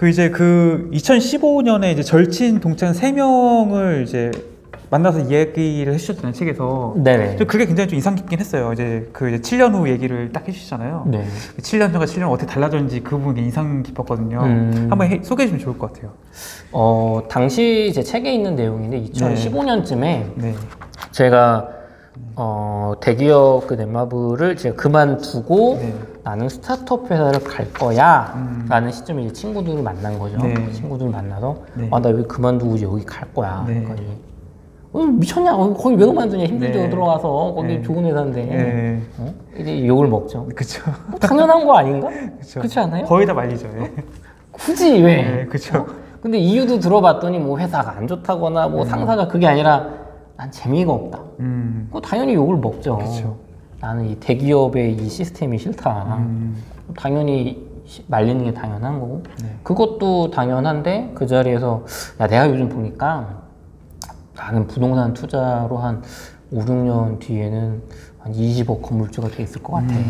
이제 2015년에 이제 절친 동창 3명을 이제 만나서 이야기를 해주셨잖아요, 책에서. 네네. 그게 굉장히 좀 인상 깊긴 했어요. 이제 7년 후 얘기를 딱 해주시잖아요. 네. 7년 전과 7년 어떻게 달라졌는지 그 부분이 인상 깊었거든요. 한번 소개해 주면 좋을 것 같아요. 당시 제 책에 있는 내용인데 2015년쯤에 네. 제가 대기업 그 넷마블을 제가 그만두고 네. 나는 스타트업 회사를 갈 거야 라는 시점에 이제 친구들을 만난 거죠. 네. 친구들을 만나서 네. 나 왜 그만두고 이제 여기 갈 거야. 네. 미쳤냐? 거기 왜 그만두냐? 힘들게 네. 들어가서 거기 네. 좋은 회사인데 네. 이제 욕을 먹죠. 그쵸. 당연한 거 아닌가? 그쵸. 그렇지 않아요? 거의 다 말리죠. 네. 굳이 왜? 네, 그쵸. 근데 이유도 들어봤더니 뭐 회사가 안 좋다거나 뭐 상사가 그게 아니라 난 재미가 없다. 당연히 욕을 먹죠. 그쵸. 나는 이 대기업의 이 시스템이 싫다. 당연히 말리는 게 당연한 거고. 네. 그것도 당연한데 그 자리에서 야 내가 요즘 보니까 나는 부동산 투자로 한 5, 6년 뒤에는 한 20억 건물주가 돼 있을 것 같아.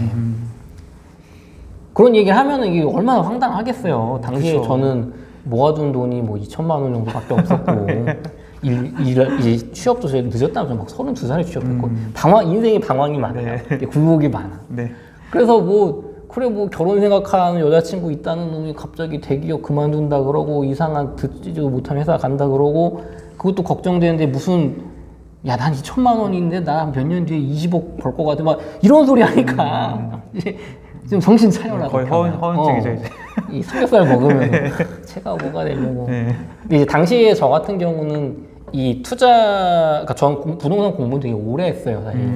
그런 얘기를 하면은 이게 얼마나 황당하겠어요. 당시에 그쵸. 저는 모아둔 돈이 뭐 2천만 원 정도밖에 없었고 이 취업도 제가 늦었다면 막 32살에 취업했고 인생의 방황이 많아요. 네. 굴곡이 많아. 네. 그래서 뭐 결혼 생각하는 여자친구 있다는 놈이 갑자기 대기업 그만둔다 그러고 이상한 듣지도 못한 회사 간다 그러고 그것도 걱정되는데 무슨 야 난 2천만 원인데 나 몇 년 뒤에 20억 벌 것 같아 막 이런 소리 하니까 이제 좀 정신 차려라. 거의 허언증이죠 이제. 이 삼겹살 먹으면 체가 뭐가 되려고. 네. 근데 이제 당시에 저 같은 경우는 이 그러니까 전 부동산 공부 되게 오래 했어요 사실.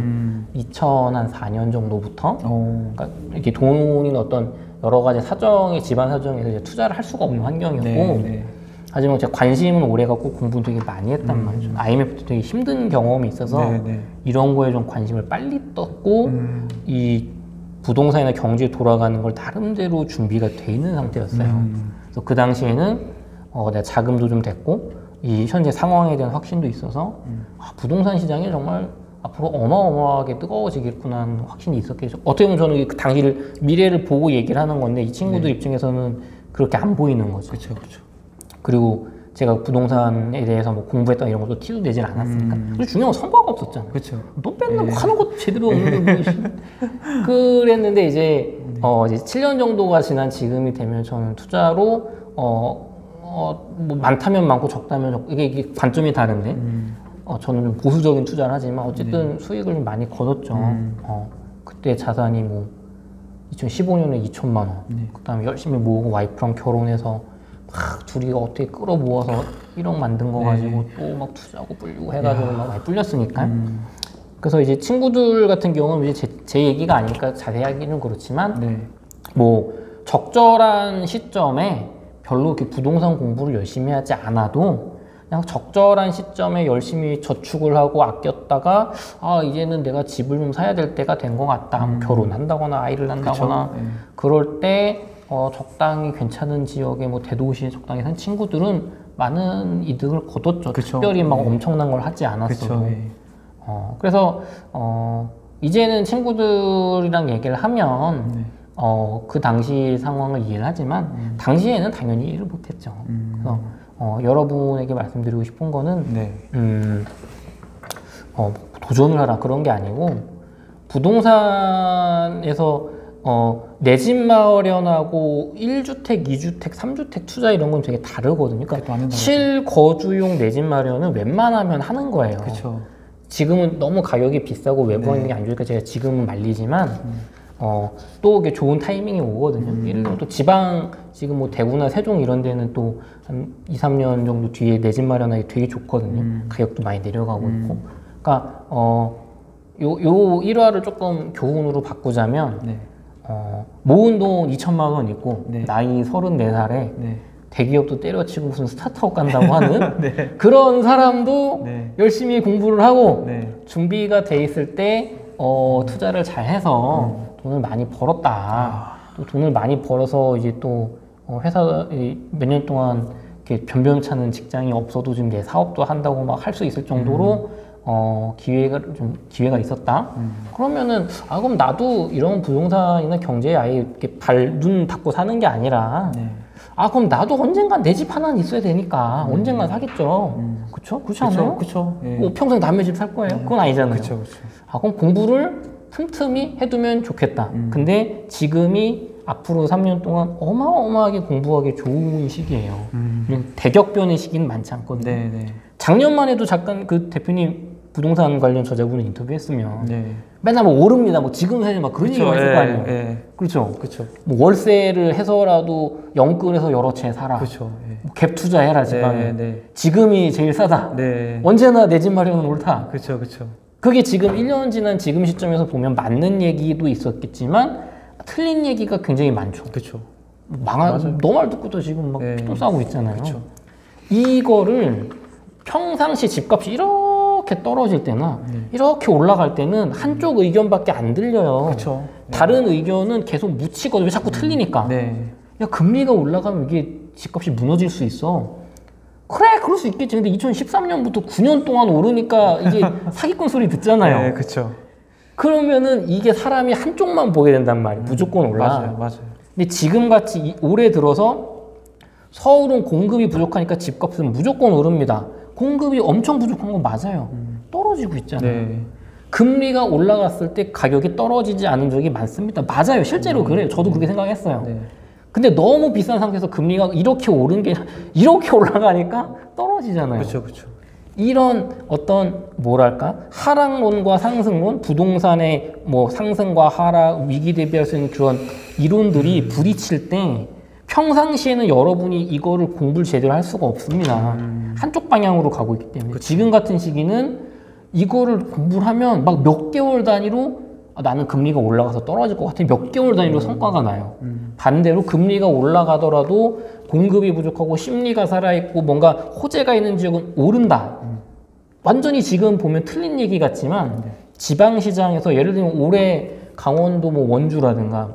2004년 정도부터. 그러니까 이렇게 돈이나 어떤 여러 가지 집안 사정에서 이제 투자를 할 수가 없는 환경이었고. 네. 하지만 제가 관심은 오래 갖고 공부 되게 많이 했단 말이죠. IMF도 되게 힘든 경험이 있어서 이런 거에 좀 관심을 빨리 떴고 이 부동산이나 경제에 돌아가는 걸 나름대로 준비가 돼 있는 상태였어요. 그래서 그 당시에는 내가 자금도 좀 됐고 이 현재 상황에 대한 확신도 있어서 부동산 시장이 정말 앞으로 어마어마하게 뜨거워지겠구나 하는 확신이 있었겠죠. 어떻게 보면 저는 그 당시를 미래를 보고 얘기를 하는 건데 이 친구들 입장에서는 그렇게 안 보이는 거죠. 그렇죠. 그리고 제가 부동산에 대해서 뭐 공부했던 이런 것도 티도 내질 않았으니까. 그리고 중요한 건 성과가 없었잖아요. 그렇죠. 너 맨날 뭐 하는 것도 제대로 없는데 뭐 그랬는데 이제 7년 정도가 지난 지금이 되면 저는 투자로 뭐 많다면 많고 적다면 적고 이게 관점이 다른데 저는 좀 보수적인 투자를 하지만 어쨌든 수익을 좀 많이 거뒀죠. 그때 자산이 뭐 2015년에 2천만 원, 그다음에 열심히 모으고 와이프랑 결혼해서 막 둘이 어떻게 끌어모아서 1억 만든 거 가지고 또 막 투자하고 불리고 해가지고 막 많이 불렸으니까. 그래서 이제 친구들 같은 경우는 이제 제 얘기가 아니니까 자세하기는 그렇지만 뭐 적절한 시점에 별로 이렇게 부동산 공부를 열심히 하지 않아도 그냥 적절한 시점에 열심히 저축을 하고 아꼈다가 이제는 내가 집을 좀 사야 될 때가 된 것 같다. 결혼한다거나 아이를 낳는다거나 그럴 때 적당히 괜찮은 지역에 뭐 대도시에 적당히 산 친구들은 많은 이득을 거뒀죠. 특별히 막 엄청난 걸 하지 않았어도. 그래서 이제는 친구들이랑 얘기를 하면 그 당시 상황을 이해를 하지만 당시에는 당연히 이해를 못했죠. 그래서 여러분에게 말씀드리고 싶은 거는 도전을 하라 그런 게 아니고 부동산에서 내 집 마련하고 1주택, 2주택, 3주택 투자 이런 건 되게 다르거든요. 그러니까 실거주용 내 집 마련은 웬만하면 하는 거예요. 그쵸. 지금은 너무 가격이 비싸고 외부 환경이 안 좋으니까 제가 지금은 말리지만 또 이게 좋은 타이밍이 오거든요. 예를 들면 또 지방 지금 뭐 대구나 세종 이런 데는 또 한 2, 3년 정도 뒤에 내 집 마련하기 되게 좋거든요. 가격도 많이 내려가고 있고. 그러니까 요 일화를 조금 교훈으로 바꾸자면 모은 돈 2천만 원 있고 나이 34살에 대기업도 때려치고 무슨 스타트업 간다고 하는 그런 사람도 열심히 공부를 하고 준비가 돼 있을 때 투자를 잘 해서 돈을 많이 벌었다. 또 돈을 많이 벌어서 이제 또 회사 몇 년 동안 이렇게 변변찮은 직장이 없어도 지금 내 사업도 한다고 막 할 수 있을 정도로 기회가 있었다. 그러면은 그럼 나도 이런 부동산이나 경제에 아예 이렇게 눈 닫고 사는 게 아니라 아 그럼 나도 언젠간 내 집 하나는 있어야 되니까 언젠간 사겠죠. 그쵸? 그렇지 않아요? 그쵸. 예. 뭐 평생 남의 집 살 거예요? 그건 아니잖아요. 그쵸. 아 그럼 공부를 틈틈이 해두면 좋겠다. 근데 지금이 앞으로 3년 동안 어마어마하게 공부하기 좋은 시기예요. 대격변의 시기는 많지 않거든요. 네. 작년만 해도 잠깐 그 대표님 부동산 관련 저자분을 인터뷰했으면 네. 맨날 뭐 오릅니다. 뭐 지금 사실 막 그런 얘기가 있을 거 아니에요. 예. 그렇죠. 그쵸. 뭐 월세를 해서라도 영끌해서 여러 채 사라. 그쵸. 예. 뭐 갭 투자해라 지방에. 네. 지금이 제일 싸다. 네. 언제나 내 집 마련은 옳다. 그쵸. 그게 지금 1년 지난 지금 시점에서 보면 맞는 얘기도 있었겠지만 틀린 얘기가 굉장히 많죠. 그쵸. 너 말 듣고도 지금 막 네. 또 싸우고 있잖아요. 그쵸. 이거를 평상시 집값이 이렇게 떨어질 때나 이렇게 올라갈 때는 한쪽 의견밖에 안 들려요. 그쵸. 다른 의견은 계속 묻히거든요. 왜 자꾸 틀리니까. 네. 야 금리가 올라가면 이게 집값이 무너질 수 있어. 그래 그럴 수 있겠지. 근데 2013년부터 9년 동안 오르니까 이게 사기꾼 소리 듣잖아요. 네, 그쵸. 그러면은 이게 사람이 한쪽만 보게 된단 말이에요. 무조건 올라. 맞아요. 근데 지금같이 올해 들어서 서울은 공급이 부족하니까 집값은 무조건 오릅니다. 공급이 엄청 부족한 건 맞아요. 떨어지고 있잖아요. 네. 금리가 올라갔을 때 가격이 떨어지지 않은 적이 많습니다. 맞아요. 실제로 그래요. 저도 그렇게 생각했어요. 네. 근데 너무 비싼 상태에서 금리가 이렇게 오른 게 이렇게 올라가니까 떨어지잖아요. 그쵸. 이런 어떤 뭐랄까 하락론과 상승론, 부동산의 뭐 상승과 하락, 위기 대비할 수 있는 그런 이론들이 부딪힐 때 평상시에는 여러분이 이거를 공부를 제대로 할 수가 없습니다. 한쪽 방향으로 가고 있기 때문에 지금 같은 시기는 이거를 공부를 하면 막 몇 개월 단위로 나는 금리가 올라가서 떨어질 것 같아. 몇 개월 단위로 성과가 나요. 반대로 금리가 올라가더라도 공급이 부족하고 심리가 살아있고 뭔가 호재가 있는 지역은 오른다. 완전히 지금 보면 틀린 얘기 같지만 지방시장에서 예를 들면 올해 강원도 뭐 원주라든가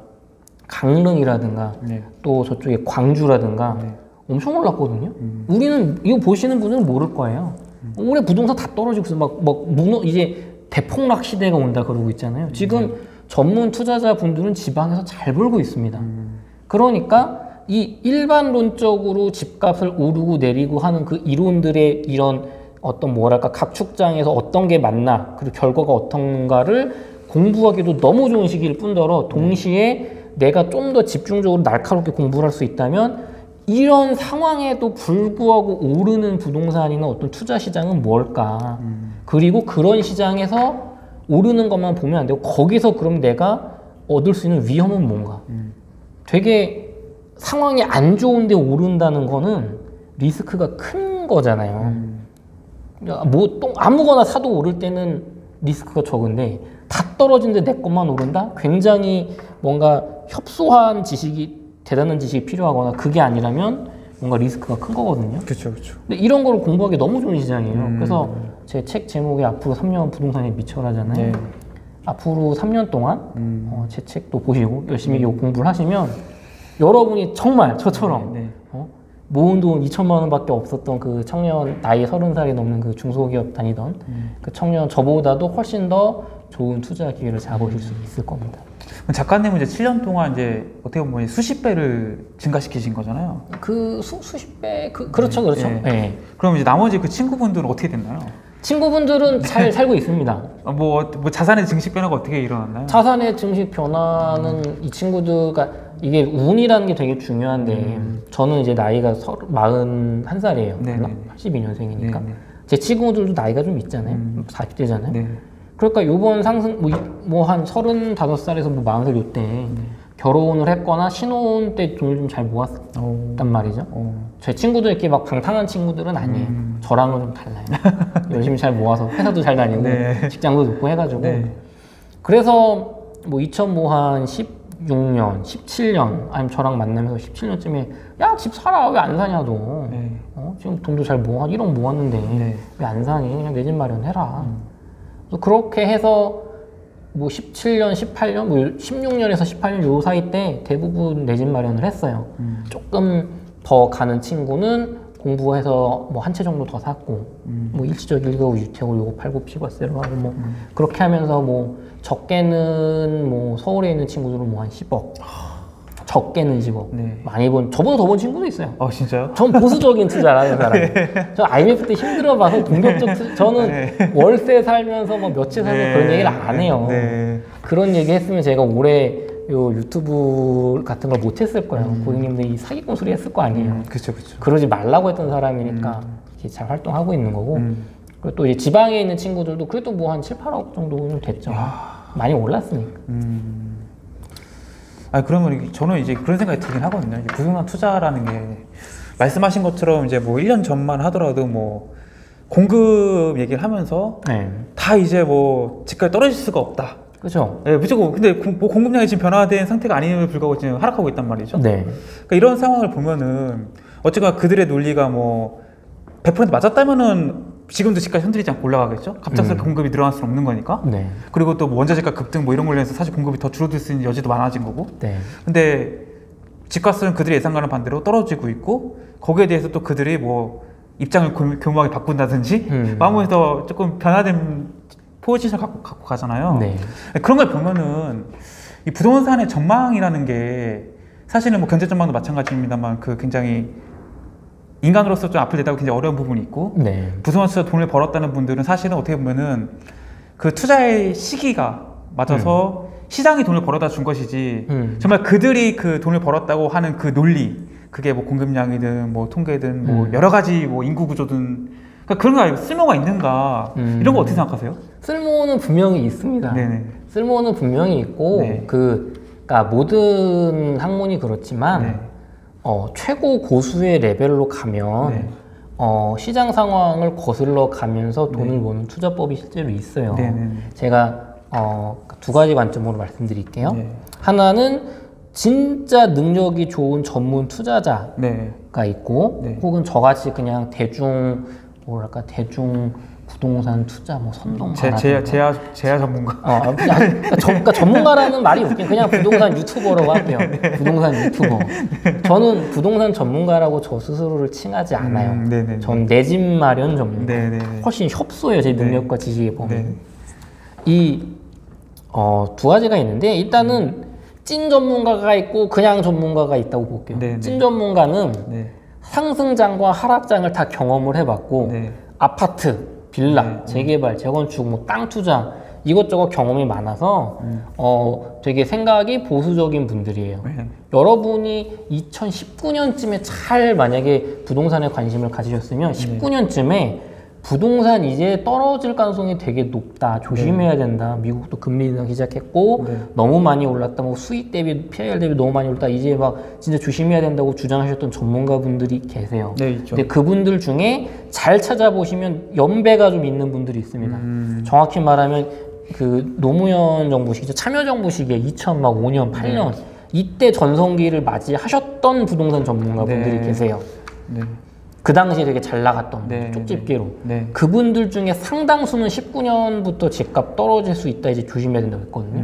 강릉이라든가 또 저쪽에 광주라든가 엄청 올랐거든요. 우리는 이거 보시는 분은 모를 거예요. 올해 부동산 다 떨어지고 있어. 이제 대폭락 시대가 온다 그러고 있잖아요. 지금 전문 투자자 분들은 지방에서 잘 벌고 있습니다. 그러니까 이 일반론적으로 집값을 오르고 내리고 하는 그 이론들의 이런 어떤 뭐랄까 각축장에서 어떤 게 맞나 그리고 결과가 어떤가를 공부하기도 너무 좋은 시기일 뿐더러 동시에 내가 좀 더 집중적으로 날카롭게 공부를 할 수 있다면 이런 상황에도 불구하고 오르는 부동산이나 어떤 투자 시장은 뭘까? 그리고 그런 시장에서 오르는 것만 보면 안 되고 거기서 그럼 내가 얻을 수 있는 위험은 뭔가? 되게 상황이 안 좋은데 오른다는 거는 리스크가 큰 거잖아요. 뭐 또 아무거나 사도 오를 때는 리스크가 적은데 다 떨어진데 내 것만 오른다? 굉장히 뭔가 협소한 지식이 대단한 지식이 필요하거나 그게 아니라면 뭔가 리스크가 큰 거거든요. 그쵸. 근데 이런 거를 공부하기 너무 좋은 시장이에요. 그래서 제 책 제목이 앞으로 3년 부동산에 미쳐라잖아요. 네. 앞으로 3년 동안 제 책도 보시고 열심히 요 공부를 하시면 여러분이 정말 저처럼 모은 돈 2천만 원밖에 없었던 그 청년 나이 30살이 넘는 그 중소기업 다니던 그 청년 저보다도 훨씬 더 좋은 투자 기회를 잡으실 수 있을 겁니다. 작가님은 이제 7년 동안 이제 어떻게 보면 수십 배를 증가시키신 거잖아요. 그 수십 배 그렇죠. 네. 그럼 이제 나머지 그 친구분들은 어떻게 됐나요? 친구분들은 잘 살고 있습니다. 뭐 자산의 증식 변화가 어떻게 일어났나요? 자산의 증식 변화는 이 친구들가 이게 운이라는 게 되게 중요한데 저는 이제 나이가 41살이에요. 82년생이니까. 제 친구들도 나이가 좀 있잖아요. 40대잖아요. 그러니까 요번 상승 뭐 한 35살에서 뭐 40살 요때 결혼을 했거나 신혼 때 돈을 좀 잘 모았단 말이죠. 제 친구들 이렇게 막 방탕한 친구들은 아니에요. 저랑은 좀 달라요. 열심히 잘 모아서 회사도 잘 다니고 직장도 좋고 해가지고 그래서 뭐 2016년, 17년 아니면 저랑 만나면서 17년쯤에 야 집 사라 왜 안 사냐 너 지금 돈도 잘 모아 1억 모았는데 왜 안 사니 그냥 내 집 마련해라. 그렇게 해서 뭐 17년, 18년, 뭐 16년에서 18년 요 사이 때 대부분 내 집 마련을 했어요. 조금 더 가는 친구는 공부해서 뭐 한 채 정도 더 샀고, 뭐 일시적 1가구 주택을 요거 팔고 피과세로 하고 뭐 그렇게 하면서 뭐 적게는 뭐 서울에 있는 친구들은 뭐 한 10억, 적게는 10억. 네. 많이 본, 저보다 더 본 친구도 있어요. 진짜요? 전 보수적인 투자라는 사람이에요. 저 IMF 때 힘들어봐서 공격적 저는 월세 살면서 뭐 며칠 살면서 그런 얘기를 안 해요. 그런 얘기 했으면 제가 올해 요 유튜브 같은 걸 못 했을 거예요. 고객님들이 사기꾼 소리 했을 거 아니에요. 그쵸. 그러지 말라고 했던 사람이니까 이렇게 잘 활동하고 있는 거고. 그리고 또 이제 지방에 있는 친구들도 그래도 뭐 한 7, 8억 정도는 됐죠. 많이 올랐으니까. 그러면 저는 이제 그런 생각이 들긴 하거든요. 이제 부동산 투자라는 게 말씀하신 것처럼 이제 뭐 1년 전만 하더라도 뭐 공급 얘기를 하면서 네. 다 이제 뭐 집값이 떨어질 수가 없다. 그렇죠. 네, 무조건. 근데 뭐 공급량이 지금 변화된 상태가 아님에도 불구하고 지금 하락하고 있단 말이죠. 네. 그러니까 이런 상황을 보면은 어쨌거나 그들의 논리가 뭐 100% 맞았다면은 지금도 집값이 흔들리지 않고 올라가겠죠. 갑작스럽게 공급이 늘어날 수는 없는 거니까. 네. 그리고 또 뭐 원자재가 급등 뭐 이런 걸로 해서 사실 공급이 더 줄어들 수 있는 여지도 많아진 거고. 네. 근데 집값은 그들의 예상과는 반대로 떨어지고 있고, 거기에 대해서 또 그들이 뭐 입장을 교묘하게 바꾼다든지 마음에서 조금 변화된 포지션을 갖고 가잖아요. 네. 그런 걸 보면은 이 부동산의 전망이라는 게 사실은 뭐 경제 전망도 마찬가지입니다만 그 굉장히 인간으로서 좀 앞을 내다보기 굉장히 어려운 부분이 있고, 네. 부동산 투자 돈을 벌었다는 분들은 사실은 어떻게 보면은 그 투자의 시기가 맞아서 시장이 돈을 벌어다 준 것이지 정말 그들이 그 돈을 벌었다고 하는 그 논리, 그게 뭐 공급량이든 뭐 통계든 뭐 여러 가지 뭐 인구 구조든 그러니까 그런 거 쓸모가 있는가 이런 거 어떻게 생각하세요? 쓸모는 분명히 있습니다. 네네. 쓸모는 분명히 있고 네. 그러니까 모든 학문이 그렇지만 네. 최고 고수의 레벨로 가면 네. 시장 상황을 거슬러 가면서 돈을 버는 투자법이 실제로 있어요. 네네. 제가 두 가지 관점으로 말씀드릴게요. 네. 하나는 진짜 능력이 좋은 전문 투자자가 네. 있고 네. 혹은 저같이 그냥 대중 부동산 투자 뭐 선동가 제야 전문가. 그러니까 전문가라는 말이 웃긴 그냥 부동산 유튜버라고 할게요. 부동산 유튜버. 저는 부동산 전문가라고 저 스스로를 칭하지 않아요. 전 내 집 마련 전문가. 훨씬 협소해요, 제 능력과 지식에 보면. 이 두 가지가 있는데 일단은 찐 전문가가 있고 그냥 전문가가 있다고 볼게요. 찐 전문가는 상승장과 하락장을 다 경험을 해봤고 아파트, 빌라, 재개발, 재건축, 뭐 땅 투자 이것저것 경험이 많아서 되게 생각이 보수적인 분들이에요. 여러분이 2019년쯤에 잘 만약에 부동산에 관심을 가지셨으면 19년쯤에 부동산 이제 떨어질 가능성이 되게 높다. 조심해야 된다. 미국도 금리 인하기 시작했고 너무 많이 올랐다. 뭐 수익 대비, PIR 대비 너무 많이 올랐다. 이제 막 진짜 조심해야 된다고 주장하셨던 전문가분들이 계세요. 네, 있죠. 근데 그분들 중에 잘 찾아보시면 연배가 좀 있는 분들이 있습니다. 정확히 말하면 그 노무현 정부 시기죠. 참여정부 시기에 2005년, 8년 이때 전성기를 맞이하셨던 부동산 전문가분들이 계세요. 그 당시에 되게 잘 나갔던 쪽집게로 그분들 중에 상당수는 19년부터 집값 떨어질 수 있다 이제 조심해야 된다고 했거든요.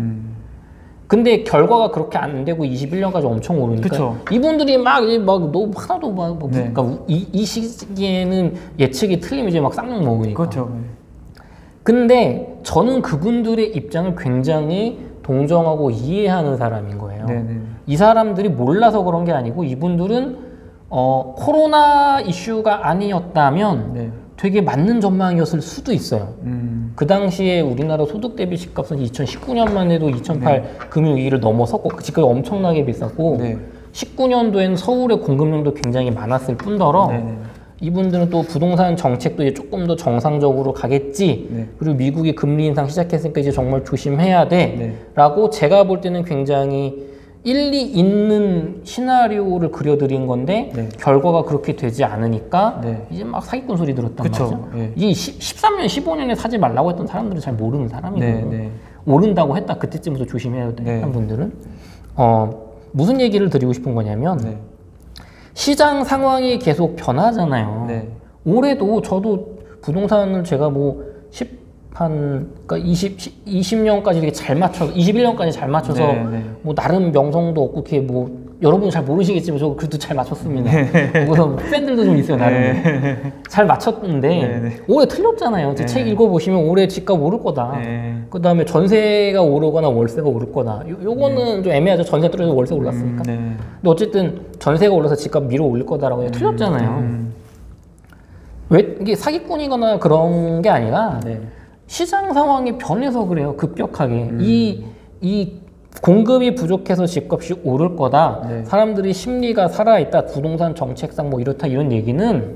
근데 결과가 그렇게 안 되고 21년까지 엄청 오르니까 그쵸. 이분들이 막 너무 하나도 그러니까 이 시기에는 예측이 틀리면 이제 막 쌍욕 먹으니까. 그렇죠. 근데 저는 그분들의 입장을 굉장히 동정하고 이해하는 사람인 거예요. 이 사람들이 몰라서 그런 게 아니고 이분들은 코로나 이슈가 아니었다면 되게 맞는 전망이었을 수도 있어요. 그 당시에 우리나라 소득 대비 집값은 2019년만 해도 2008 금융위기를 넘어섰고 그 집값이 엄청나게 비쌌고 19년도에는 서울의 공급량도 굉장히 많았을 뿐더러 이분들은 또 부동산 정책도 이제 조금 더 정상적으로 가겠지. 그리고 미국이 금리 인상 시작했으니까 이제 정말 조심해야 돼. 라고 제가 볼 때는 굉장히 일리 있는 시나리오를 그려드린 건데 결과가 그렇게 되지 않으니까 이제 막 사기꾼 소리 들었단 말이죠. 이 13년, 15년에 사지 말라고 했던 사람들은 잘 모르는 사람이거든요. 오른다고 했다. 그때쯤부터 조심해야 돼. 한 분들은. 무슨 얘기를 드리고 싶은 거냐면 시장 상황이 계속 변하잖아요. 올해도 저도 부동산을 제가 뭐 20년까지 되게 잘 맞춰서 21년까지 잘 맞춰서 뭐 나름 명성도 없고 그게 뭐 여러분 잘 모르시겠지만 저 그래도 잘 맞췄습니다. 그래서 팬들도 좀 있어요, 나름. 잘 맞췄는데 올해 틀렸잖아요. 책 읽어보시면 올해 집값 오를 거다. 그 다음에 전세가 오르거나 월세가 오를 거다. 요거는 좀 애매하죠. 전세 떨어져서 월세 올랐으니까. 근데 어쨌든 전세가 올라서 집값 밀어 올릴 거다라고 틀렸잖아요. 왜 이게 사기꾼이거나 그런 게 아니라 시장 상황이 변해서 그래요. 급격하게. 이 공급이 부족해서 집값이 오를 거다. 사람들이 심리가 살아있다. 부동산 정책상 뭐 이렇다 이런 얘기는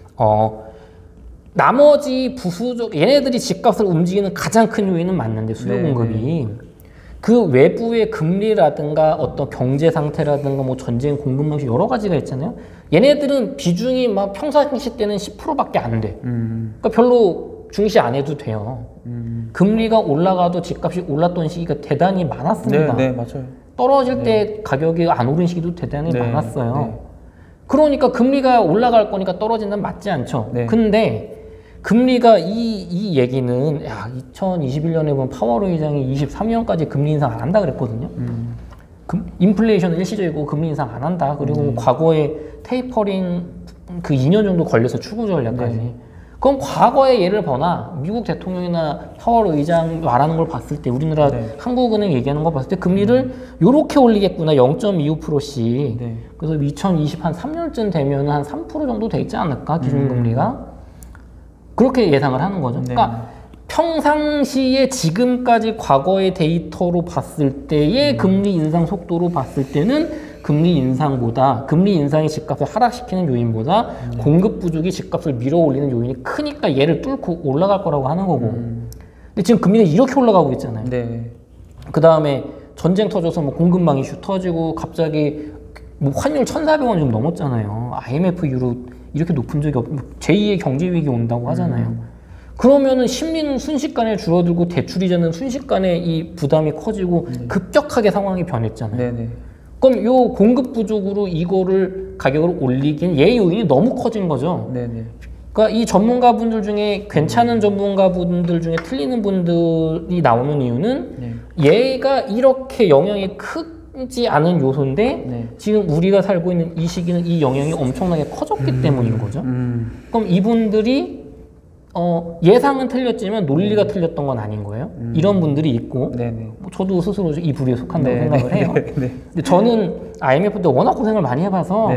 나머지 부수적 얘네들이 집값을 움직이는 가장 큰 요인은 맞는데 수요 공급이 그 외부의 금리라든가 어떤 경제 상태라든가 뭐 전쟁 공급 방식 여러 가지가 있잖아요. 얘네들은 비중이 막 평상시 때는 10%밖에 안 돼. 그러니까 별로 중시 안 해도 돼요. 금리가 올라가도 집값이 올랐던 시기가 대단히 많았습니다. 맞아요. 떨어질 때 가격이 안 오른 시기도 대단히 많았어요. 그러니까 금리가 올라갈 거니까 떨어진다는 맞지 않죠. 근데 금리가 이 얘기는 2021년에 보면 파월 의장이 23년까지 금리 인상 안 한다 그랬거든요. 인플레이션은 일시적이고 금리 인상 안 한다. 그리고 과거에 테이퍼링 그 2년 정도 걸려서 추구 전략까지. 그럼 과거의 예를 보나 미국 대통령이나 파월 의장 말하는 걸 봤을 때 우리나라 한국은행 얘기하는 걸 봤을 때 금리를 요렇게 올리겠구나 0.25%씩 그래서 2023년쯤 되면 한 3% 정도 돼 있지 않을까 기준금리가 그렇게 예상을 하는 거죠. 그러니까 평상시에 지금까지 과거의 데이터로 봤을 때의 금리 인상 속도로 봤을 때는 금리 인상보다 금리 인상이 집값을 하락시키는 요인보다 공급 부족이 집값을 밀어 올리는 요인이 크니까 얘를 뚫고 올라갈 거라고 하는 거고 근데 지금 금리가 이렇게 올라가고 있잖아요. 그 다음에 전쟁 터져서 뭐 공급망 이슈 터지고 갑자기 뭐 환율 1,400원 좀 넘었잖아요. IMF 이후로 이렇게 높은 적이 제2의 경제 위기 온다고 하잖아요. 그러면은 심리는 순식간에 줄어들고 대출이자는 순식간에 이 부담이 커지고 급격하게 상황이 변했잖아요. 그럼 요 공급 부족으로 이거를 가격을 올리긴 얘 요인이 너무 커진 거죠. 그러니까 이 전문가분들 중에 괜찮은 전문가분들 중에 틀리는 분들이 나오는 이유는 얘가 이렇게 영향이 크지 않은 요소인데 지금 우리가 살고 있는 이 시기는 이 영향이 엄청나게 커졌기 때문인 거죠. 그럼 이분들이 예상은 틀렸지만 논리가 틀렸던 건 아닌 거예요. 이런 분들이 있고 뭐 저도 스스로 이 부류에 속한다고 생각을 해요. 근데 저는 IMF 때 워낙 고생을 많이 해봐서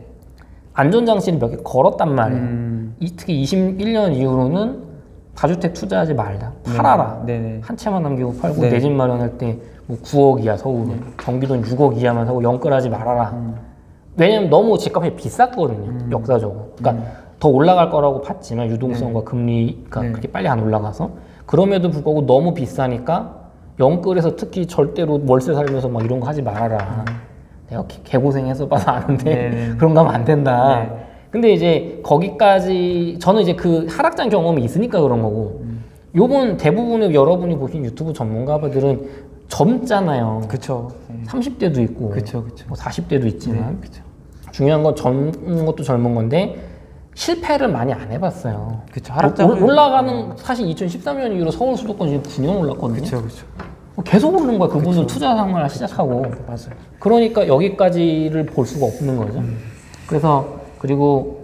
안전장치를 몇 개 걸었단 말이에요. 특히 21년 이후로는 다주택 투자하지 말자. 팔아라. 한 채만 남기고 팔고 내 집 마련할 때 뭐 9억 이하 서울은 경기도는 6억 이하만 사고 영끌하지 말아라. 왜냐면 너무 집값이 비쌌거든요. 역사적으로. 그러니까 더 올라갈 거라고 봤지만 유동성과 금리가 그렇게 빨리 안 올라가서 그럼에도 불구하고 너무 비싸니까 영끌에서 특히 절대로 월세 살면서 막 이런 거 하지 말아라. 내가 개고생해서 봐서 아는데 그런 거 하면 안 된다. 근데 이제 거기까지 저는 이제 그 하락장 경험이 있으니까 그런 거고 요번 대부분의 여러분이 보신 유튜브 전문가들은 젊잖아요. 그쵸. 30대도 있고 그쵸. 뭐 40대도 있지만 중요한 건 젊은 것도 젊은 건데 실패를 많이 안 해봤어요. 올라가는 사실 2013년 이후로 서울 수도권 지금 9년 올랐거든요. 계속 오르는 거야. 그분들 투자 생활을 시작하고. 그러니까 여기까지를 볼 수가 없는 거죠. 그래서 그리고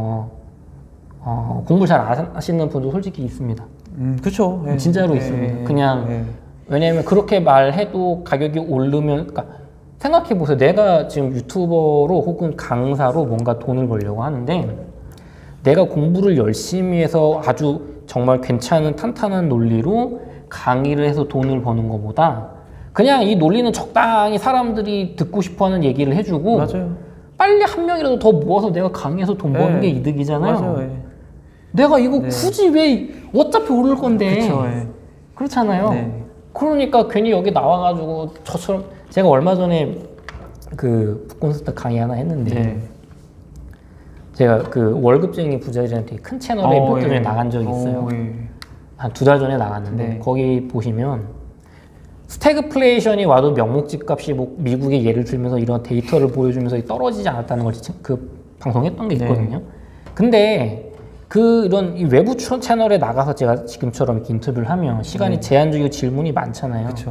공부를 잘 하시는 분도 솔직히 있습니다. 진짜로 있습니다. 그냥 왜냐하면 그렇게 말해도 가격이 오르면 그러니까 생각해 보세요. 내가 지금 유튜버로 혹은 강사로 뭔가 돈을 벌려고 하는데 내가 공부를 열심히 해서 아주 정말 괜찮은 탄탄한 논리로 강의를 해서 돈을 버는 것보다 그냥 이 논리는 적당히 사람들이 듣고 싶어하는 얘기를 해주고 빨리 한 명이라도 더 모아서 내가 강의해서 돈 버는 게 이득이잖아요. 내가 이거 굳이 왜 어차피 오를 건데 그렇잖아요. 그러니까 괜히 여기 나와가지고 저처럼 제가 얼마 전에 그 북콘서트 강의 하나 했는데 제가 그 월급쟁이 부자들한테 큰 채널에 몇 달 전에 나간 적이 있어요. 한 2달 전에 나갔는데 거기 보시면 스태그플레이션이 와도 명목집 값이 뭐 미국의 예를 들면서 이런 데이터를 보여주면서 떨어지지 않았다는 걸 그 방송했던 게 있거든요. 근데 이런 외부 채널에 나가서 제가 지금처럼 이렇게 인터뷰를 하면 시간이 제한적이고 질문이 많잖아요.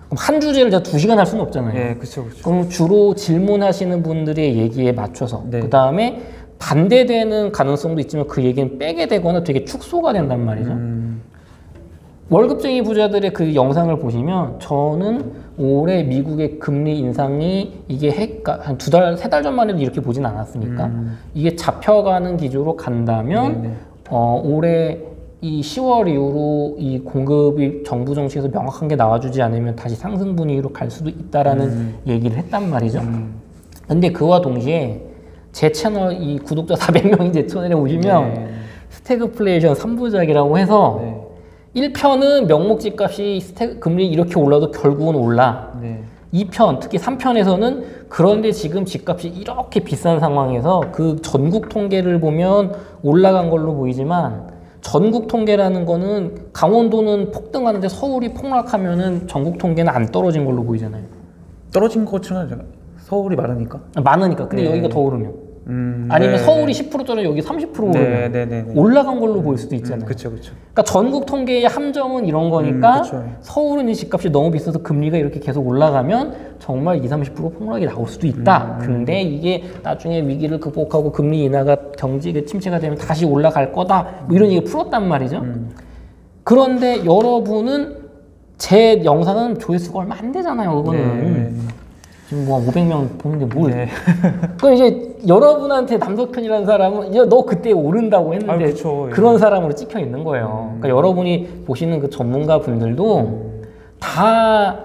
그럼 한 주제를 제가 2시간 할 수는 없잖아요. 예, 그렇죠. 그럼 주로 질문하시는 분들의 얘기에 맞춰서 네. 그 다음에 반대되는 가능성도 있지만 그 얘기는 빼게 되거나 되게 축소가 된단 말이죠. 월급쟁이 부자들의 그 영상을 보시면 저는 올해 미국의 금리 인상이 이게 한 2달, 3달 전만 해도 이렇게 보진 않았으니까 이게 잡혀가는 기조로 간다면 네네. 올해 이 10월 이후로 이 공급이 정부 정책에서 명확한 게 나와주지 않으면 다시 상승 분위기로 갈 수도 있다라는 얘기를 했단 말이죠. 근데 그와 동시에 제 채널 이 구독자 400명이 제 채널에 오시면 네. 스태그플레이션 3부작이라고 해서 네. 1편은 명목 집값이 금리 이렇게 올라도 결국은 올라. 네. 2편, 특히 3편에서는 그런데 지금 집값이 이렇게 비싼 상황에서 그 전국 통계를 보면 올라간 걸로 보이지만 전국 통계라는 거는 강원도는 폭등하는데 서울이 폭락하면은 전국 통계는 안 떨어진 걸로 보이잖아요. 떨어진 것처럼 서울이 많으니까. 많으니까. 근데 네. 여기가 더 오르면. 아니면 네. 서울이 10%잖아요. 여기 30% 오르면 네. 올라간 걸로 보일 수도 있잖아요. 그렇죠. 그러니까 전국 통계의 함정은 이런 거니까 서울은 이 집값이 너무 비싸서 금리가 이렇게 계속 올라가면 정말 20, 30% 폭락이 나올 수도 있다. 근데 이게 나중에 위기를 극복하고 금리 인하가 경제가 침체가 되면 다시 올라갈 거다. 뭐 이런 얘기를 풀었단 말이죠. 그런데 여러분은 제 영상은 조회수가 얼마 안 되잖아요. 그거는. 지금 뭐 500명 보는데 뭘. 네. 그럼 이제 여러분한테 남석현이라는 사람은 이제 너 그때 오른다고 했는데 그쵸, 그런 사람으로 찍혀 있는 거예요. 그러니까 여러분이 보시는 그 전문가 분들도 다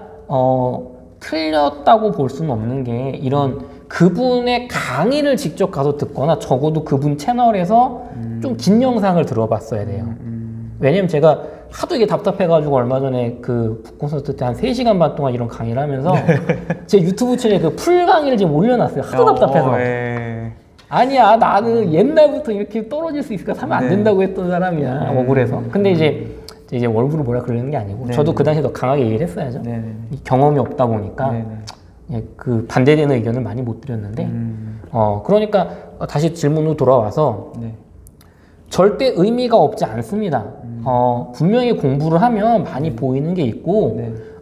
틀렸다고 볼 수는 없는 게 이런 그분의 강의를 직접 가서 듣거나 적어도 그분 채널에서 좀 긴 영상을 들어봤어야 돼요. 왜냐면 제가 하도 이게 답답해가지고 얼마 전에 그 북콘서트 때 한 3시간 반 동안 이런 강의를 하면서 제 유튜브 채널에 그 풀 강의를 지금 올려놨어요. 하도 답답해서. 아니야, 나는 옛날부터 이렇게 떨어질 수 있을까 사면 안 된다고 했던 사람이야. 억울해서. 근데 이제 월부로 뭐라 그러는 게 아니고 저도 그 당시에 더 강하게 얘기를 했어야죠. 경험이 없다 보니까 그 반대되는 의견을 많이 못 드렸는데 그러니까 다시 질문으로 돌아와서 절대 의미가 없지 않습니다. 분명히 공부를 하면 많이 보이는 게 있고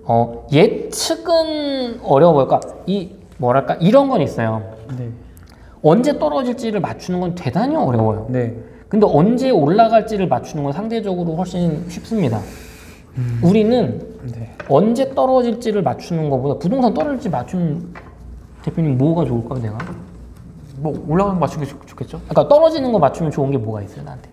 예측은 어려워요. 그러니까 이런 건 있어요. 언제 떨어질지를 맞추는 건 대단히 어려워요. 근데 언제 올라갈지를 맞추는 건 상대적으로 훨씬 쉽습니다. 우리는 언제 떨어질지를 맞추는 것보다 부동산 떨어질지 맞추는 대표님 뭐가 좋을까요, 내가? 뭐 올라가는 거 맞추는 게 좋겠죠? 그러니까 떨어지는 거 맞추면 좋은 게 뭐가 있어요, 나한테?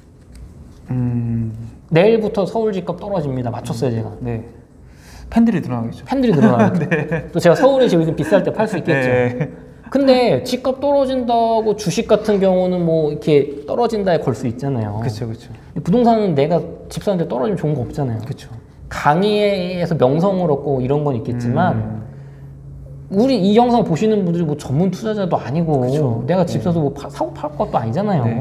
내일부터 서울 집값 떨어집니다. 맞췄어요, 제가. 팬들이 늘어나겠죠. 팬들이 늘어나겠죠. 또 제가 서울에 지금 비쌀 때 팔 수 있겠죠. 근데 집값 떨어진다고 주식 같은 경우는 뭐 이렇게 떨어진다에 걸 수 있잖아요. 그렇죠. 부동산은 내가 집 사는데 떨어지면 좋은 거 없잖아요. 그렇죠. 강의에서 명성을 얻고 이런 건 있겠지만 우리 이 영상 보시는 분들이 뭐 전문 투자자도 아니고 그쵸. 내가 집 사서 뭐 사고 팔 것도 아니잖아요.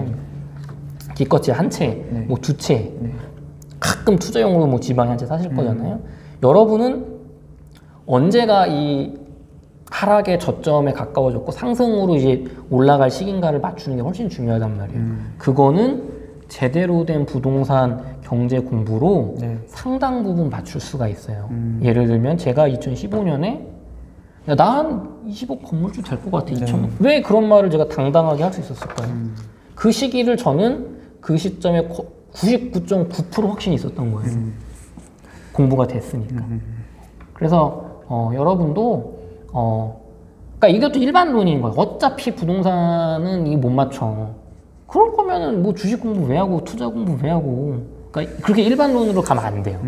기껏 한 채, 뭐 2채, 가끔 투자용으로 뭐 지방에 한 채 사실 거잖아요. 여러분은 언제가 이 하락의 저점에 가까워졌고 상승으로 이제 올라갈 시기인가를 맞추는 게 훨씬 중요하단 말이에요. 그거는 제대로 된 부동산 경제 공부로 상당 부분 맞출 수가 있어요. 예를 들면 제가 2015년에 난 20억 건물주 될 것 같아. 2천억. 왜 그런 말을 제가 당당하게 할 수 있었을까요? 그 시기를 저는 그 시점에 99.9% 확신이 있었던 거예요. 공부가 됐으니까. 그래서 여러분도 그러니까 이것도 일반론인 거예요. 어차피 부동산은 이 못 맞춰. 그럴 거면은 뭐 주식 공부 왜 하고 투자 공부 왜 하고. 그러니까 그렇게 일반론으로 가면 안 돼요.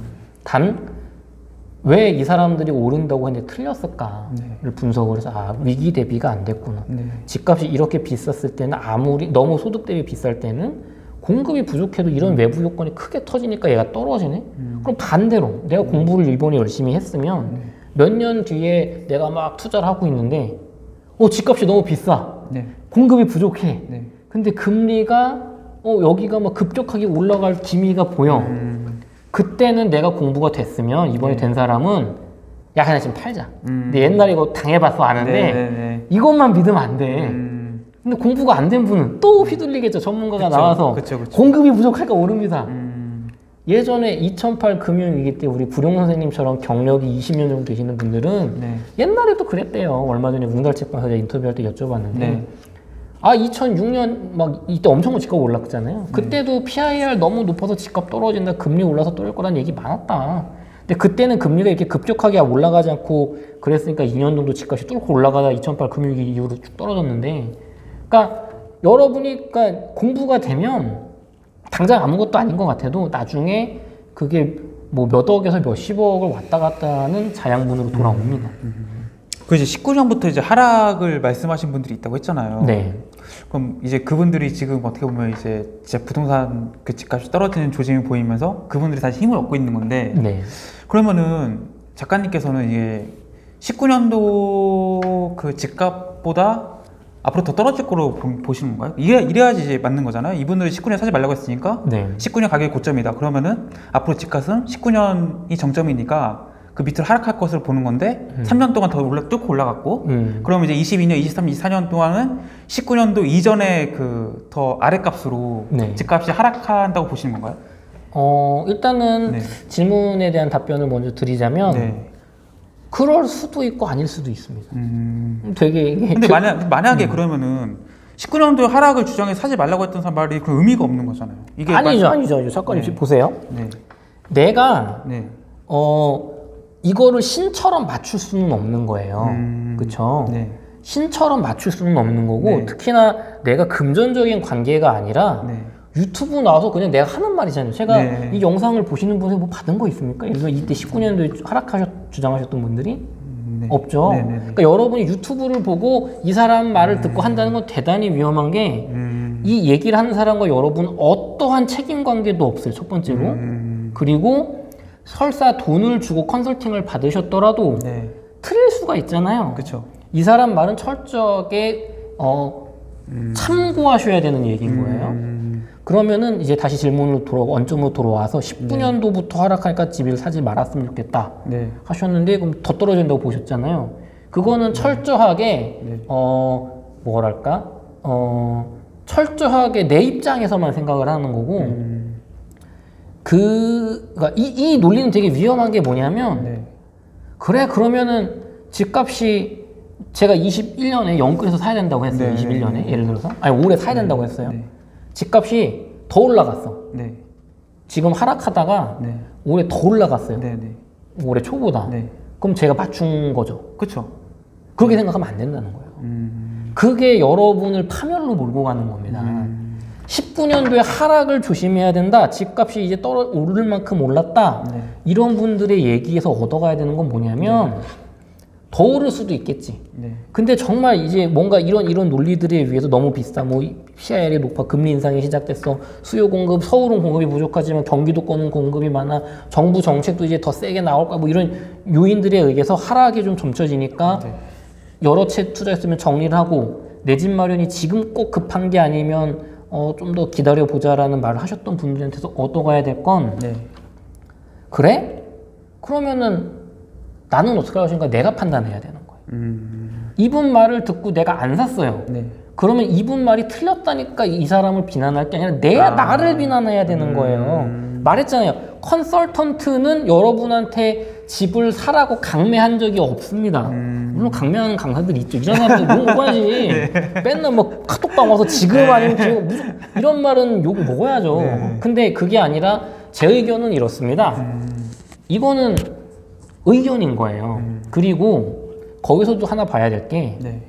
단 왜 이 사람들이 오른다고 했는데 틀렸을까를 분석을 해서 위기 대비가 안 됐구나. 집값이 이렇게 비쌌을 때는 아무리 너무 소득 대비 비쌀 때는 공급이 부족해도 이런 외부 요건이 크게 터지니까 얘가 떨어지네? 그럼 반대로 내가 공부를 이번에 열심히 했으면 몇 년 뒤에 내가 막 투자를 하고 있는데 집값이 너무 비싸. 공급이 부족해. 근데 금리가 여기가 막 급격하게 올라갈 기미가 보여. 그때는 내가 공부가 됐으면 이번에 된 사람은 야 그냥 지금 팔자. 근데 옛날에 이거 당해봤어 아는데 이것만 믿으면 안 돼. 근데 공부가 안 된 분은 또 휘둘리겠죠. 전문가가 나와서 공급이 부족할까 오릅니다. 예전에 2008 금융위기 때 우리 부룡 선생님처럼 경력이 20년 정도 되시는 분들은 네. 옛날에도 그랬대요. 얼마 전에 웅달책방에서 제가 인터뷰할 때 여쭤봤는데 네. 2006년 막 이때 엄청 집값 올랐잖아요. 그때도 PIR 너무 높아서 집값 떨어진다, 금리 올라서 떨어질 거란 얘기 많았다. 근데 그때는 금리가 이렇게 급격하게 올라가지 않고 그랬으니까 2년 정도 집값이 뚫고 올라가다 2008 금융위기 이후로 쭉 떨어졌는데, 그러니까 여러분이 그러니까 공부가 되면 당장 아무것도 아닌 것 같아도 나중에 그게 뭐 몇 억에서 몇십억을 왔다 갔다 하는 자양분으로 돌아옵니다. 그 이제 19년부터 이제 하락을 말씀하신 분들이 있다고 했잖아요. 네. 그럼 이제 그분들이 지금 어떻게 보면 이제 진짜 부동산 그 집값이 떨어지는 조짐이 보이면서 그분들이 다시 힘을 얻고 있는 건데, 네. 그러면은 작가님께서는 이게 19년도 그 집값보다 앞으로 더 떨어질 거로 보시는 건가요? 이래야지 이제 맞는 거잖아요. 이분들이 19년 사지 말라고 했으니까 네. 19년 가격이 고점이다. 그러면은 앞으로 집값은 19년이 정점이니까 그 밑으로 하락할 것을 보는 건데 3년 동안 더 뚫고 올라갔고 그러면 이제 22년, 23년, 24년 동안은 19년도 이전에 그 더 아랫값으로 네. 집값이 하락한다고 보시는 건가요? 일단은 네. 질문에 대한 답변을 먼저 드리자면 네. 그럴 수도 있고 아닐 수도 있습니다. 되게 이게 근데 만약에 그러면은 19년도 하락을 주장해 사지 말라고 했던 말이 그 의미가 없는 거잖아요. 이게 아니죠. 작가님 네. 보세요. 네. 내가 네. 이거를 신처럼 맞출 수는 없는 거예요. 그렇죠? 네. 신처럼 맞출 수는 없는 거고 네. 특히나 내가 금전적인 관계가 아니라 네. 유튜브 나와서 그냥 내가 하는 말이잖아요. 제가 네. 이 영상을 보시는 분에 뭐 받은 거 있습니까? 예를 들어 이때 19년도에 주장하셨던 분들이 네. 없죠. 네, 네, 네. 그러니까 여러분이 유튜브를 보고 이 사람 말을 듣고 한다는 건 대단히 위험한 게 이 얘기를 하는 사람과 여러분 어떠한 책임 관계도 없어요. 첫 번째로. 그리고 설사 돈을 주고 컨설팅을 받으셨더라도 네. 틀릴 수가 있잖아요. 그렇죠. 이 사람 말은 철저하게 참고하셔야 되는 얘기인 거예요. 그러면은 이제 다시 원점으로 돌아와서 19년도부터 하락하니까 집을 사지 말았으면 좋겠다 네. 하셨는데 그럼 더 떨어진다고 보셨잖아요. 그거는 철저하게 뭐랄까 철저하게 내 입장에서만 생각을 하는 거고 그러니까 이 논리는 되게 위험한 게 뭐냐면 네. 그래 그러면은 집값이 제가 21년에 영끌에서 사야 된다고 했어요. 네. 21년에 예를 들어서 올해 사야 된다고 했어요. 네. 집값이 더 올라갔어. 네. 지금 하락하다가 네. 올해 더 올라갔어요. 네. 네. 올해 초보다. 네. 그럼 제가 맞춘 거죠. 그렇죠. 그렇게 생각하면 안 된다는 거예요. 그게 여러분을 파멸로 몰고 가는 겁니다. 19년도에 하락을 조심해야 된다. 집값이 이제 오를 만큼 올랐다. 네. 이런 분들의 얘기에서 얻어가야 되는 건 뭐냐면 더 오를 수도 있겠지. 네. 근데 정말 이제 뭔가 이런 논리들에 의해서 너무 비싸. 뭐 PIR이 높아. 금리 인상이 시작됐어. 수요 공급, 서울은 공급이 부족하지만 경기도권은 공급이 많아. 정부 정책도 이제 더 세게 나올 거야. 뭐 이런 요인들에 의해서 하락이 좀 점쳐지니까 네. 여러 채 투자했으면 정리를 하고 내 집 마련이 지금 꼭 급한 게 아니면 좀 더 기다려 보자라는 말을 하셨던 분들한테서 얻어가야 될 건 네. 그래? 그러면은 나는 어떻게 할 것인가 내가 판단해야 되는 거예요. 이분 말을 듣고 내가 안 샀어요. 네. 그러면 이분 말이 틀렸다니까 이 사람을 비난할 게 아니라 나를 비난해야 되는 거예요. 말했잖아요. 컨설턴트는 여러분한테 집을 사라고 강매한 적이 없습니다. 물론 강매하는 강사들이 있죠. 이런 사람들 욕 먹어야지. 맨날 뭐 카톡방 와서 지금 아니면 지금 이런 말은 욕 먹어야죠. 네. 근데 그게 아니라 제 의견은 이렇습니다. 이거는 의견인 거예요. 그리고 거기서도 하나 봐야 될 게 네.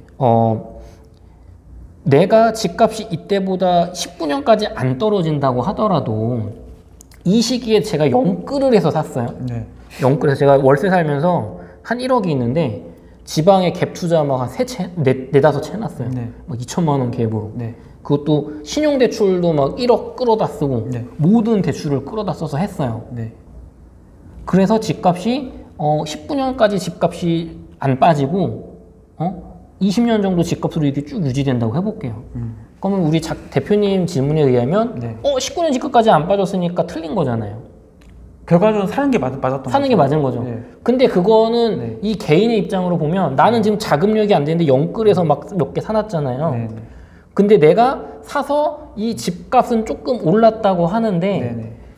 내가 집값이 이때보다 19년까지 안 떨어진다고 하더라도 이 시기에 제가 영끌을 해서 샀어요. 네. 영끌에서 제가 월세 살면서 한 1억이 있는데 지방에 갭 투자 막 한 네다섯 채 해놨어요. 네. 막 2천만 원 갭으로. 네. 그것도 신용대출도 막 1억 끌어다 쓰고 네. 모든 대출을 끌어다 써서 했어요. 네. 그래서 집값이 19년까지 집값이 안 빠지고 20년 정도 집값으로 이렇게 쭉 유지된다고 해볼게요. 그러면 우리 대표님 질문에 의하면 네. 19년 집값까지 안 빠졌으니까 틀린 거잖아요. 결과적으로 사는 게 맞았던 사는 게 맞은 거죠. 네. 근데 그거는 네. 이 개인의 입장으로 보면 나는 지금 자금력이 안 되는데 영끌에서 막 몇 개 사놨잖아요. 네. 근데 내가 사서 이 집값은 조금 올랐다고 하는데 네.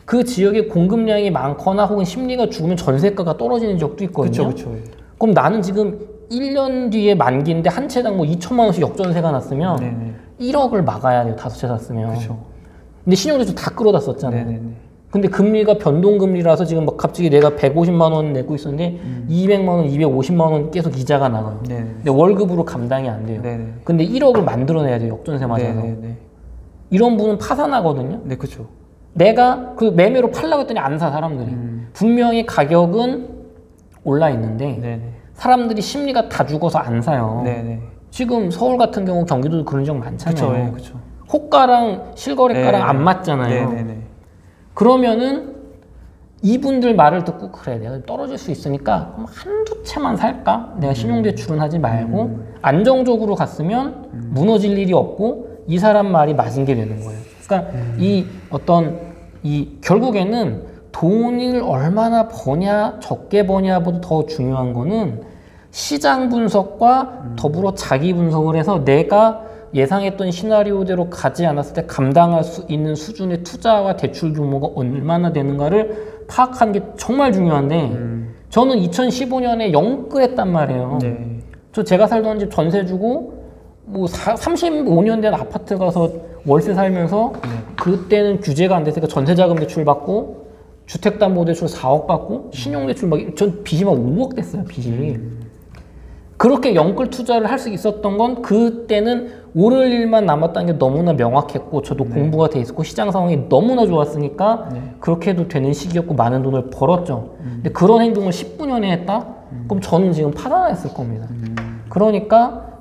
그 지역에 공급량이 많거나 혹은 심리가 죽으면 전세가가 떨어지는 지역도 있거든요. 그쵸. 그럼 나는 지금 1년 뒤에 만기인데 한 채당 뭐 2천만 원씩 역전세가 났으면 네네. 1억을 막아야 돼요. 5채 샀으면. 그쵸. 근데 신용대출 다 끌어다 썼잖아요. 네네네. 근데 금리가 변동금리라서 지금 막 갑자기 내가 150만 원 내고 있었는데 200만 원, 250만 원 계속 이자가 나가요. 네네. 근데 월급으로 감당이 안 돼요. 네네. 근데 1억을 만들어내야 돼요. 역전세 맞아서. 네네네. 이런 분은 파산하거든요. 네, 그쵸. 내가 그 매매로 팔라고 했더니 안 사, 사람들이. 분명히 가격은 올라 있는데 네네. 사람들이 심리가 다 죽어서 안 사요. 네네. 지금 서울 같은 경우 경기도도 그런 지역 많잖아요. 그쵸. 예, 그쵸. 호가랑 실거래가랑 네네. 안 맞잖아요. 네네네. 그러면은 이분들 말을 듣고 그래 내가 떨어질 수 있으니까 그럼 한두 채만 살까? 내가 신용대출은 하지 말고 안정적으로 갔으면 무너질 일이 없고 이 사람 말이 맞은 게 되는 거예요. 그러니까 이 어떤 이 결국에는 돈을 얼마나 버냐 적게 버냐보다 더 중요한 거는 시장 분석과 더불어 자기 분석을 해서 내가 예상했던 시나리오대로 가지 않았을 때 감당할 수 있는 수준의 투자와 대출 규모가 얼마나 되는가를 파악하는 게 정말 중요한데 저는 2015년에 영끌했단 말이에요. 네. 제가 살던 집 전세 주고 뭐 35년 된 아파트 가서 월세 살면서 그때는 규제가 안 됐으니까 전세자금 대출 받고 주택담보대출 4억 받고 신용대출 막 전 빚이 막 5억 됐어요. 빚이. 그렇게 영끌 투자를 할 수 있었던 건 그때는 오를 일만 남았다는 게 너무나 명확했고 저도 공부가 돼 있었고 시장 상황이 너무나 좋았으니까 그렇게 해도 되는 시기였고 많은 돈을 벌었죠. 근데 그런 행동을 19년에 했다? 그럼 저는 지금 파산했을 겁니다. 그러니까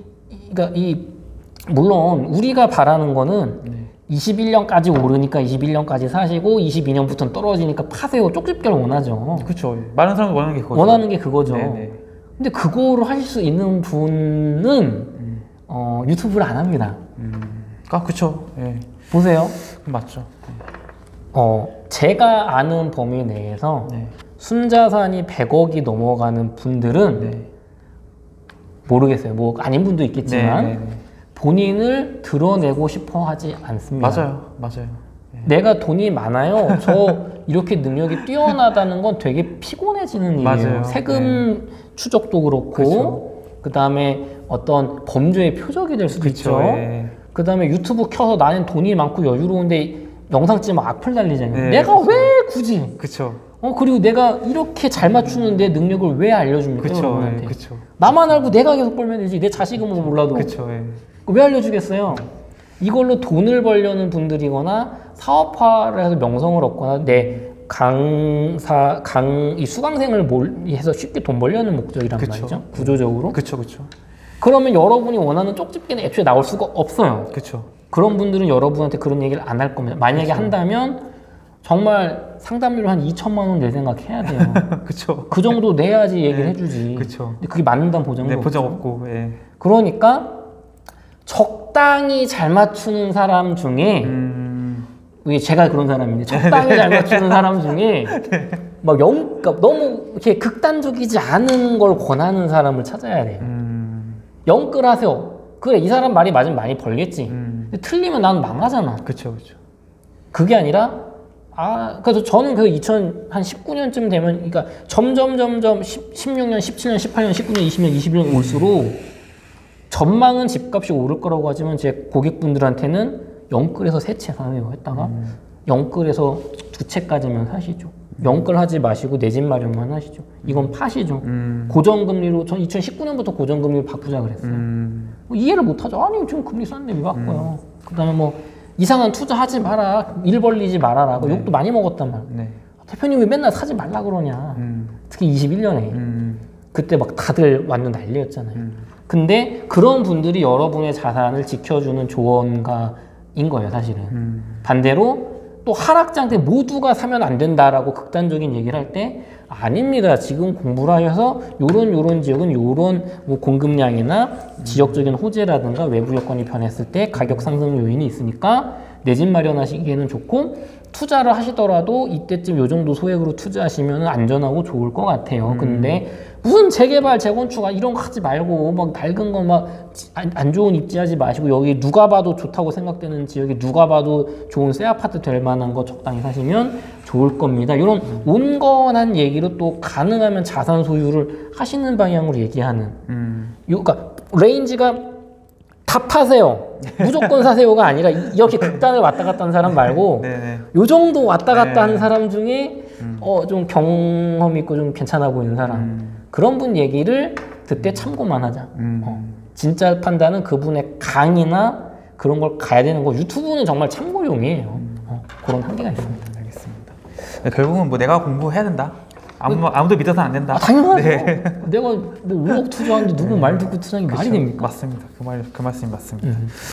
물론 우리가 바라는 거는 21년까지 오르니까 21년까지 사시고 22년부터는 떨어지니까 파세요. 쪽집게를 원하죠. 그쵸. 많은 사람이 원하는 게 그거죠. 원하는 게 그거죠. 네네. 근데 그거를 하실 수 있는 분은 유튜브를 안 합니다. 아, 그쵸. 예. 보세요. 맞죠. 제가 아는 범위 내에서 네. 순자산이 100억이 넘어가는 분들은 네. 모르겠어요. 뭐 아닌 분도 있겠지만 네. 본인을 드러내고 싶어 하지 않습니다. 맞아요. 예. 내가 돈이 많아요. 저 이렇게 능력이 뛰어나다는 건 되게 피곤해지는 일이에요. 맞아요. 세금 추적도 그렇고 그쵸. 그다음에 어떤 범죄의 표적이 될 수도 그쵸. 있죠. 예. 그다음에 유튜브 켜서 나는 돈이 많고 여유로운데 영상 찍으면 악플 달리잖아요. 네, 내가 그쵸. 왜 굳이? 그쵸. 그리고 내가 이렇게 잘 맞추는 내 능력을 왜 알려줍니까? 그쵸. 여러분한테? 예. 그쵸. 나만 알고 내가 계속 벌면 되지. 내 자식은 뭐 몰라도. 그쵸. 예. 왜 알려주겠어요? 이걸로 돈을 벌려는 분들이거나 사업화를 해서 명성을 얻거나 내 이 수강생을 해서 쉽게 돈 벌려는 목적이란 그쵸. 말이죠. 구조적으로. 그쵸. 그러면 여러분이 원하는 쪽집게는 애초에 나올 수가 없어요. 그쵸. 그런 분들은 여러분한테 그런 얘기를 안 할 겁니다. 만약에 그쵸. 한다면 정말 상담료를 한 2천만 원 낼 생각 해야 돼요. 그쵸. 그 정도 내야지 얘기를 네. 해주지. 그쵸. 근데 그게 맞는다는 보장도 네, 없죠. 보장 없고. 예. 그러니까 적당히 잘 맞추는 사람 중에 이게 제가 그런 사람인데 적당히 잘 맞추는 사람 중에 막 그러니까 너무 이렇게 극단적이지 않은 걸 권하는 사람을 찾아야 돼요. 영끌하세요. 그래 이 사람 말이 맞으면 많이 벌겠지. 근데 틀리면 난 망하잖아. 그쵸. 그게 아니라 그래서 저는 그 19년쯤 되면 그러니까 점점 16년, 17년, 18년, 19년, 20년, 21년 올수록 전망은 집값이 오를 거라고 하지만 제 고객분들한테는 영끌에서 3채 사세요 했다가 영끌에서 2채까지만 사시죠. 영끌하지 마시고 내 집 마련만 하시죠. 이건 파시죠. 고정금리로 전 2019년부터 고정금리를 바꾸자 그랬어요. 뭐 이해를 못하죠. 아니 지금 금리 쌌는데 왜 바꿔요. 그다음에 뭐 이상한 투자하지 마라. 일 벌리지 말아라고 욕도 많이 먹었단 말이에요. 네. 대표님 왜 맨날 사지 말라 그러냐. 특히 21년에. 그때 막 다들 완전 난리였잖아요. 근데 그런 분들이 여러분의 자산을 지켜주는 조언가인 거예요, 사실은. 반대로 또 하락장 때 모두가 사면 안 된다라고 극단적인 얘기를 할 때 아닙니다. 지금 공부를 하셔서 요런 지역은 요런 뭐 공급량이나 지역적인 호재라든가 외부 여건이 변했을 때 가격 상승 요인이 있으니까 내 집 마련하시기에는 좋고 투자를 하시더라도 이때쯤 요 정도 소액으로 투자하시면 안전하고 좋을 것 같아요. 근데 무슨 재개발, 재건축 이런 거 하지 말고 막 낡은 거 막 안 좋은 입지하지 마시고 여기 누가 봐도 좋다고 생각되는 지역에 누가 봐도 좋은 새 아파트 될 만한 거 적당히 사시면 좋을 겁니다. 이런 온건한 얘기로 또 가능하면 자산 소유를 하시는 방향으로 얘기하는 그러니까 레인지가 다 파세요. 무조건 사세요가 아니라 이렇게 극단을 왔다 갔다 하는 사람 말고 네네. 요 정도 왔다 갔다 하는 사람 중에 좀 경험 있고 좀 괜찮아 보이는 사람 그런 분 얘기를 그때 참고만 하자. 진짜 판단은 그분의 강의나 그런 걸 가야 되는 거. 유튜브는 정말 참고용이에요. 그런 한계가 있습니다. 알겠습니다. 네, 결국은 뭐 내가 공부해야 된다. 아무도 믿어서는 안 된다. 당연하죠. 네. 내가 뭐 5억 투자하는데 누구 말 듣고 투자하는 게 말이 됩니까? 맞습니다. 그 말씀이 맞습니다.